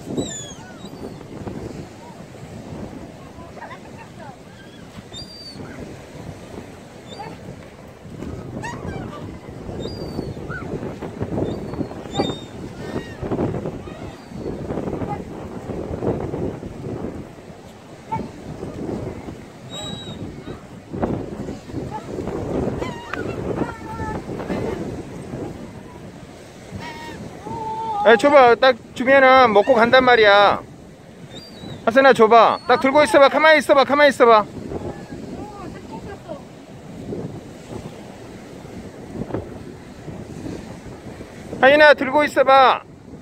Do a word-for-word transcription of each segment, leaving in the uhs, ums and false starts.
야, 줘봐. 딱 주면은 먹고 간단 말이야. 하선아, 줘봐. 딱 들고 있어봐. 가만히 있어봐. 가만히 있어봐. 하인아, 들고 있어봐.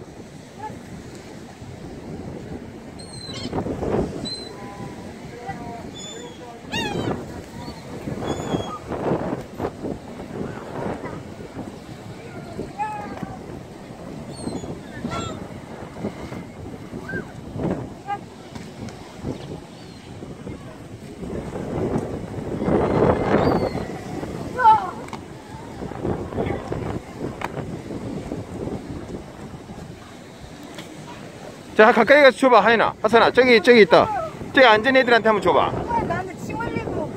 자, 가까이 가서 줘봐. 하인아, 하선아, 저기 저기 있다. 저기 앉은 애들한테 한번 줘봐. 나한테 침 흘리고.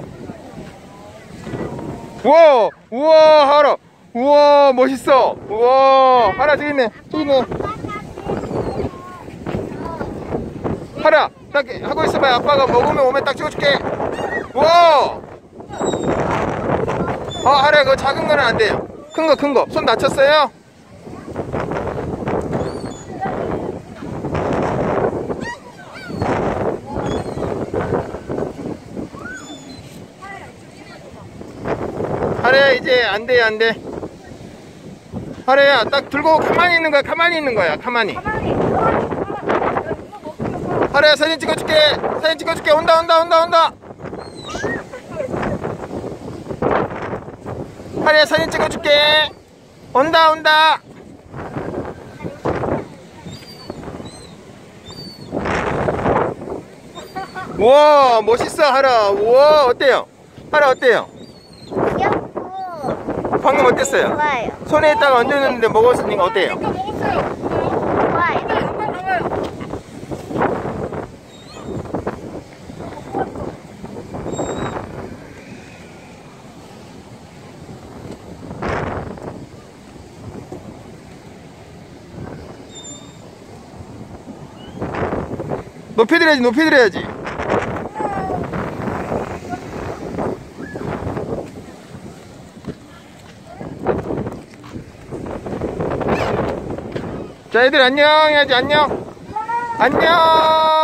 우와, 우와, 하라. 우와, 멋있어. 우와, 하라, 저기 있네. 저기 있네. 하라, 딱 하고 있어봐. 아빠가 먹으면 오면 딱 찍어줄게. 우와. 어, 하라, 그거 작은 거는 안 돼요. 큰 거, 큰 거. 손 다쳤어요? 하래야, 이제 안 돼, 안 돼. 하래야, 딱 들고 가만히 있는 거야. 가만히 있는 거야. 가만히. 하래야, 사진 찍어줄게. 사진 찍어줄게. 온다, 온다, 온다, 온다. 하래야, 사진 찍어줄게. 온다, 온다. 우와, 멋있어, 하라. 우와, 어때요? 하라, 어때요? 귀엽고. 방금 어땠어요? 좋아요. 손에 딱 얹었는데 먹었으니까 어때요? 좋아요. 높이 들어야지, 높이 들어야지. 자, 애들 안녕 해야지. 안녕. 안녕.